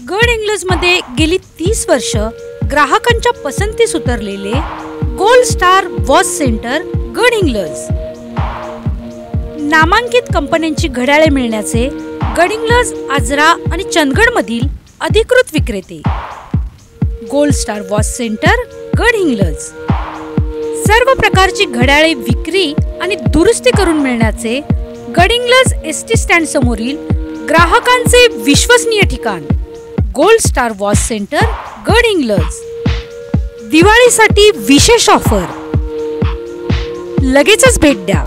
गडहिंग्लजमध्ये गेली 30 वर्ष ग्राहकांच्या पसंतीस उतरलेले gold star watch centre Gadhinglaj. नामांकित कंपन्यांची घड्याळे मिळण्याचे गडहिंग्लज, आजरा आणि चंदगडमधील अधिकृत विक्रेते। Gold star watch centre Gadhinglaj सर्व प्रकारची घड्याळे विक्री आणि दुरुस्ती करून मिळण्याचे गडहिंग्लज एसटी स्टँड समोरील ग्राहकांचे विश्वसनीय ठिकाण gold star watch centre Gadhinglaj. दिवाळीसाठी विशेष ऑफर, लगेचच भेट द्या।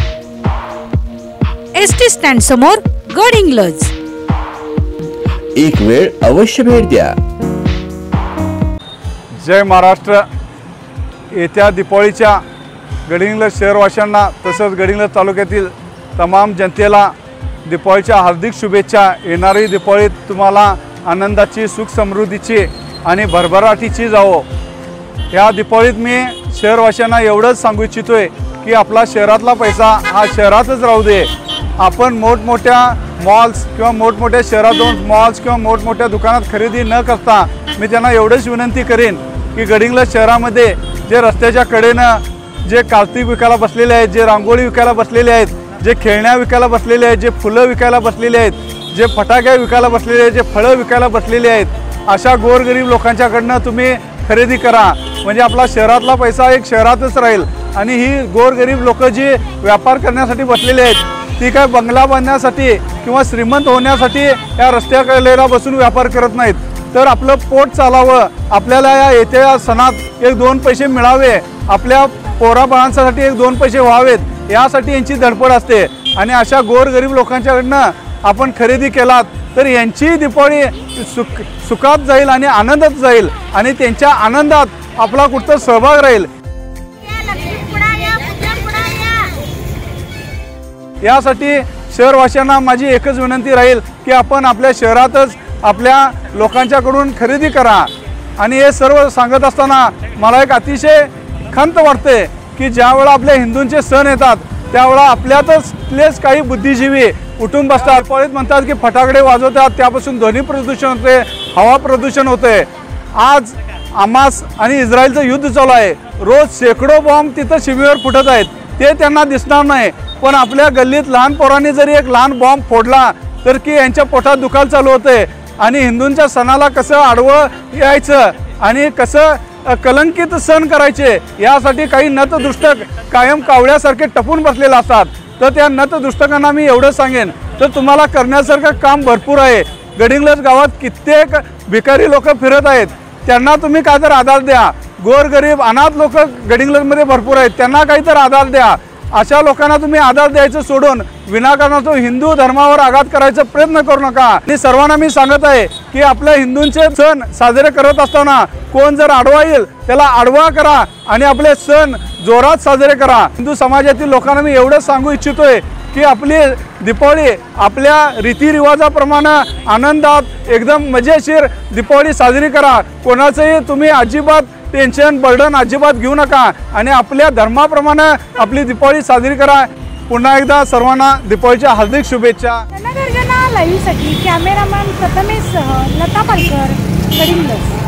एसटी स्टँड समोर गडहिंग्लज। एक वेळ अवश्य भेट द्या। जय महाराष्ट्र। येत्या दिवाळीच्या गडहिंग्लज शहरवासियांना तसंच गडहिंग्लज तालुक्यातील तमाम जनतेला दिवाळीच्या हार्दिक शुभेच्छा। येणारी दिवाळी तुम्हाला आनंदाची, सुख समृद्धीची आणि भरभराटीची जावो। या दिवाळीत मी शहरवासियांना एवढंच सांगू इच्छितोय की आपला शहरातला पैसा हा शहरातच राहू दे। आपण मोठमोठ्या मॉल्स किंवा मोठमोठ्या शहरात जाऊन मॉल्स किंवा मोठमोठ्या दुकानात खरेदी न करता मी त्यांना एवढंच विनंती करेन की गडहिंग्लज शहरामध्ये जे रस्त्याच्या कडेनं जे कार्तिक विकायला बसलेले आहेत, जे रांगोळी विकायला बसलेले आहेत, जे खेळण्या विकायला बसलेले आहेत, जे फुलं विकायला बसलेले आहेत, जे फटाके विकायला बसलेले आहेत, जे फळं विकायला बसलेले आहेत, अशा गोरगरीब लोकांच्याकडनं तुम्ही खरेदी करा। म्हणजे आपला शहरातला पैसा एक शहरातच राहील आणि ही गोरगरीब लोक जी व्यापार करण्यासाठी बसलेले आहेत ती काय बंगला बांधण्यासाठी किंवा श्रीमंत होण्यासाठी या रस्त्याकडेला बसून व्यापार करत नाहीत, तर आपलं पोट चालावं, आपल्याला या येत्या सणात एक दोन पैसे मिळावे, आपल्या पोराबाळांसाठी एक दोन पैसे व्हावेत, यासाठी यांची धडपड असते। आणि अशा गोरगरीब लोकांच्याकडनं आपण खरेदी केलात तर यांची दिवाळी सुखात जाईल आणि आनंदात जाईल आणि त्यांच्या आनंदात आपला कुठं सहभाग राहील। यासाठी शहरवासियांना माझी एकच विनंती राहील की आपण आपल्या शहरातच आपल्या लोकांच्याकडून खरेदी करा। आणि हे सर्व सांगत असताना मला एक अतिशय खंत वाटते की ज्यावेळा आपल्या हिंदूंचे सण येतात त्यावेळा आपल्यातच काही बुद्धिजीवी उठून बसतात। दिवाळीत म्हणतात की फटाकडे वाजवतात, त्यापासून ध्वनी प्रदूषण होते, हवा प्रदूषण होते। आज हमास आणि इस्रायलचं युद्ध चालू आहे, रोज शेकडो बॉम्ब तिथं सीमेवर फुटत आहेत, ते त्यांना दिसणार नाही। पण आपल्या गल्लीत लहान पोरांनी जरी एक लहान बॉम्ब फोडला तर की यांच्या पोटात दुखायला चालू होते। आणि हिंदूंच्या सणाला कसं आडवं यायचं आणि कसं कलंकित सण करायचे यासाठी काही नतदृष्टक कायम कावळ्यासारखे टपून बसलेले असतात। तर त्या नतदृष्टकांना मी एवढं सांगेन तर तुम्हाला करण्यासारखं काम भरपूर आहे। गडहिंग्लज गावात कित्येक भिकारी लोक फिरत आहेत, त्यांना तुम्ही काहीतरी आधार द्या। गोरगरीब अनाथ लोक गडहिंग्लजमध्ये भरपूर आहेत, त्यांना काहीतरी आधार द्या। अशा लोकांना तुम्ही आधार द्यायचं सोडून विनाकारणाचा हिंदू धर्मावर आघात करायचा प्रयत्न करू नका। आणि सर्वांना मी सांगत आहे की आपल्या हिंदूंचे सण साजरे करत असताना कोण जर आडवा येईल त्याला आडवा करा आणि आपले सण जोरात साजरे करा। हिंदू समाजातील लोकांना मी एवढंच सांगू इच्छितोय की आपली दिवाळी आपल्या रीतिरिवाजाप्रमाणे आनंदात एकदम मजेशीर दिवाळी साजरी करा। कोणाचंही तुम्ही अजिबात टेन्शन बर्डन अजिबात घेऊ नका आणि आपल्या धर्माप्रमाणे आपली दिवाळी साजरी करा। पुन्हा एकदा सर्वांना दिवाळीच्या हार्दिक शुभेच्छा। जनगर्जना लाईव्हसाठी कॅमेरामॅन प्रथमेश सह लता पालकर, गडहिंग्लज।